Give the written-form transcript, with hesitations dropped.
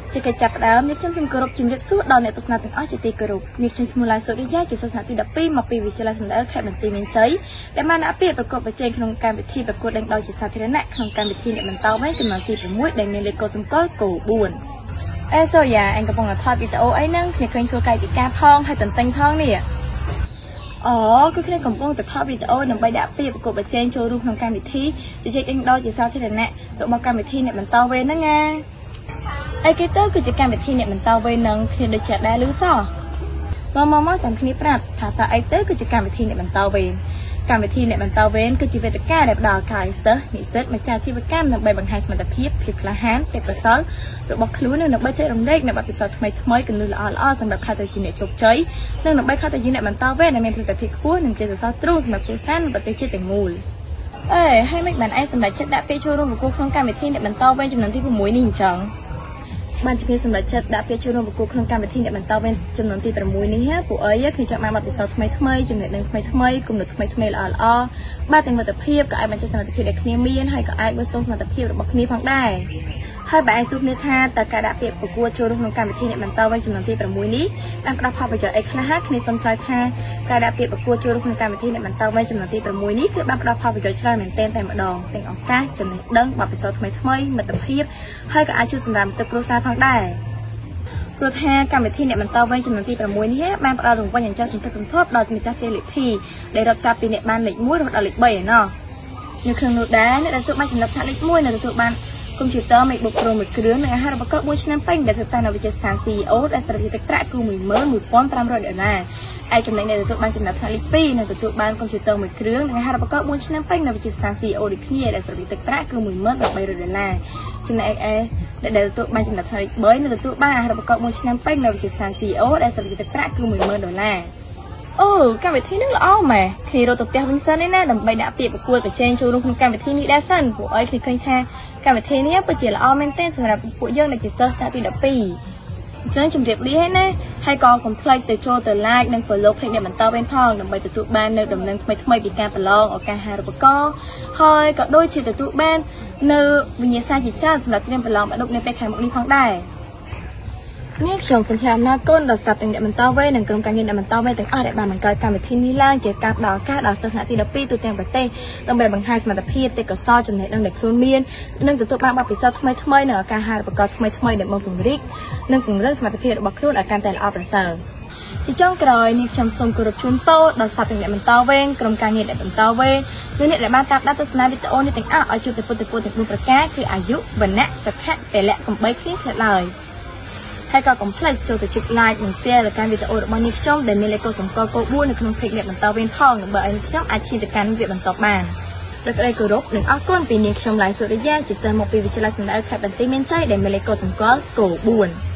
ជាកិច្ចចាប់ផ្ដើមនេះខ្ញុំសូមគោរពជំរាបសួរដល់អ្នកទស្សនាទាំងអស់ជាទីគោរពនេះខ្ញុំឈ្មោះឡាយសុរិយាជាសិស្សថ្នាក់ទី12មកពីវិទ្យាល័យសំដៅខេត្តបន្ទាយមានជ័យដែលបានអភិបប្រកបប្រជែងក្នុងកម្មវិធីប្រកួតដេញដោលជាសាធារណៈក្នុងកម្មវិធីអ្នកបន្តវេនចំនួនទី6ដែលមានលេខកូដសម្គាល់គោ4សូយ៉ាអញកំពុងថតវីដេអូអីហ្នឹងគ្នាឃើញធ្វើកាយវិការផងហើយតន្ទិញផងនេះគឺគ្នាកំពុងតែថតវីដេអូដើម្បីដាក់ពាក្យប្រកួតប្រជែងចូលរួមក្នុងកម្មវិធីជជែកដេញដោលជាសាធារណៈរបស់កម្មវិធីអ្នកបន្តវេនហ្នឹងណាអីគេទៅគឺជាកម្មវិធីអ្នកបន្តវេននឹងគ្នាដូចជាដែរឬសោះមកចាំគ្នាប្រាប់ថាតើអីទៅគឺជាកម្មវិធីអ្នកបន្តវេនកម្មវិធីអ្នកបន្តវេនគឺជាវេទិកាដែលផ្ដល់ឱកាសឲ្យសិស្សនិស្សិតម្ចាស់អាជីវកម្មដើម្បីបង្ហាញសមត្ថភាពភាពក្លាហានទេពកោសល្យរបស់ខ្លួននិងដើម្បីចែករំលែកនូវបទពិសោធន៍ថ្មីៗគន្លឹះល្អៗសម្រាប់ខ្លះទៅជាអ្នកជោគជ័យនិងដើម្បីខ្លះទៅជាអ្នកបន្តវេនដែលមានប្រសិទ្ធភាពខ្ពស់និងជាសរសើរទ្រូងសម្រាប់គ្រួសារនិងប្រទេសជាតិទាំងមូលហើយមិនបានឯងសម្រាប់ចិត្តដាក់ពាក្យចូលរួមប្រកួតក្នុងកម្មវិធីអ្នកបន្តវេនចំនួនទី6នេះអញ្ចឹងបានជាសម្រាប់ចិត្តដាក់ពាក្យចូលរួមប្រកួតក្នុងកម្មវិធីអ្នកបន្តវេនចំនួនទី6នេះពួកអីគឺចង់បានបទពិសោធន៍ថ្មីៗចំណេះដឹងថ្មីៗគំនិតថ្មីៗល្អៗបាទទាំងមិត្តភាពក៏អាចបញ្ចេញសមត្ថភាពដែលគ្នាមានហើយក៏អាចមើលស្ទង់សមត្ថភាពរបស់គ្នាផងដែរហើយបើឯងសួរគ្នាថាតើការដាក់ពាក្យប្រកួតចូលរួមក្នុងកម្មវិធីអ្នកបន្តវេនចំនួនទី6នេះបានផ្ដល់ផលប្រយោជន៍អីខ្លះគ្នាសូមឆ្លើយថាការដាក់ពាក្យប្រកួតចូលរួមក្នុងកម្មវិធីអ្នកបន្តវេនចំនួនទី6នេះគឺបានផ្ដល់ផលប្រយោជន៍ច្រើនមែនទែនតែម្ដងទាំងឱកាសចំណេះដឹងបទពិសោធន៍ថ្មីៗមិត្តភាពហើយក៏អាចជួយសម្រាប់ទឹកគ្រួសារផងដែរព្រោះថាកម្មវិធីអ្នកបន្តវេនចំនួនទី6នេះបានផ្ដល់រង្វាន់យ៉ាងច្រើនសន្ធឹកសន្ធាប់ដល់ម្ចាស់ជ័យលេខធីដែលរាប់ចាប់ពីអ្នកបានលេខ1រហូតដល់លេខ3ឯណោះនៅក្នុងនោះដែរអ្នកដែលទទួលបានចំណាត់ថ្នាក់លេខ1នៅទទួលបានកុំព្យូទ័រ MacBook Pro មួយគ្រឿងនិងអាហារូបករណ៍4ឆ្នាំពេញដែលធ្វើតាមនៅវិទ្យាស្ថាន CEO ដែលស្ថិតនៅទឹកប្រាក់គឺ$11,500 ឯចំណែកអ្នកទទួលបានចំណាត់ថ្នាក់លេខ2នឹងទទួលបានកុំព្យូទ័រមួយគ្រឿងនិងអាហារូបករណ៍4ឆ្នាំពេញនៅវិទ្យាស្ថាន CEO ដូចគ្នាដែលស្ថិតនៅទឹកប្រាក់គឺ$13,300 ចំណែកឯអ្នកដែលទទួលបានចំណាត់ថ្នាក់លេខ3នឹងទទួលបានអាហារូបករណ៍4ឆ្នាំពេញនៅវិទ្យាស្ថាន CEO ដែលស្ថិតនៅទឹកប្រាក់គឺ$10,000កម្មវិធីនេះល្អម៉ែគ្នារត់ទៅផ្ទះវិញសិនឯណាដើម្បីដាក់ពាក្យប្រកួតប្រជែងចូលរួមក្នុងកម្មវិធីនេះដែរសិនពួកអីឃើញថាកម្មវិធីនេះពិតជាល្អមែនទែនសម្រាប់ពួកយើងដែលជាសិស្សថ្នាក់ទី12អញ្ចឹងជម្រាបលាហើយណាហើយក៏កុំភ្លេចទៅចូលទៅ like និង follow page អ្នកបន្តវេនផងដើម្បីទទួលបាននៅដំណឹងថ្មីៗពីការប្រឡងឱកាសអាហារូបករណ៍ហើយក៏ដូចជាទទួលបាននៅវិញ្ញាសាជាច្រើនសម្រាប់ត្រៀមប្រឡងបាក់ឌុបនៅពេលខាងមុខនេះផងដែរនេះខ្ញុំសូមថ្លែងអំណរគុណដល់ស្តាប់ទាំងអ្នកបន្តវេននិងក្រុមការងារអ្នកបន្តវេនទាំងអស់ដែលបានបង្កើតកម្មវិធីនេះឡើងជាការផ្ដល់ឱកាសដល់សិស្សថ្នាក់ទី12ទូទាំងប្រទេសដើម្បីបង្ហាញសមត្ថភាពទេពកោសល្យចំណេះដឹងដែលខ្លួនមាននិងទទួលបានបទពិសោធន៍ថ្មីៗនិងឱកាសអាហារូបករណ៍ថ្មីៗដែលមកពង្រីកនិងពង្រឹងសមត្ថភាពរបស់ខ្លួនឲ្យកាន់តែល្អប្រសើរជាចុងក្រោយនេះខ្ញុំសូមគោរពជូនពរដល់ស្តាប់ទាំងអ្នកបន្តវេនក្រុមការងារអ្នកបន្តវេននិងអ្នកដែលបានតាមដានទស្សនាវីដេអូនេះទាំងអស់ឲ្យជួបតែពុទ្ធពលទាំង4ប្រការគឺអាយុវណ្ណៈសុខៈពលៈកំបីគ្នាខ្លះឡើយហើយក៏កុំភ្លេចចូលទៅចុច like និង share លើកាន់វីដេអូរបស់នេះខ្ញុំដែលមានលេខកូដសម្គាល់គោ4នៅក្នុង page អ្នកបន្តវេនផងដើម្បីឲ្យខ្ញុំអាចឈានទៅកាន់វគ្គបន្តបានដោយក្តីគោរពនិងអរគុណពីនាងខ្ញុំឡាយសុរិយាជាសិស្សមកពីវិទ្យាល័យសំដៅខេត្តបន្ទាយមានជ័យដែលមានលេខកូដសម្គាល់គោ4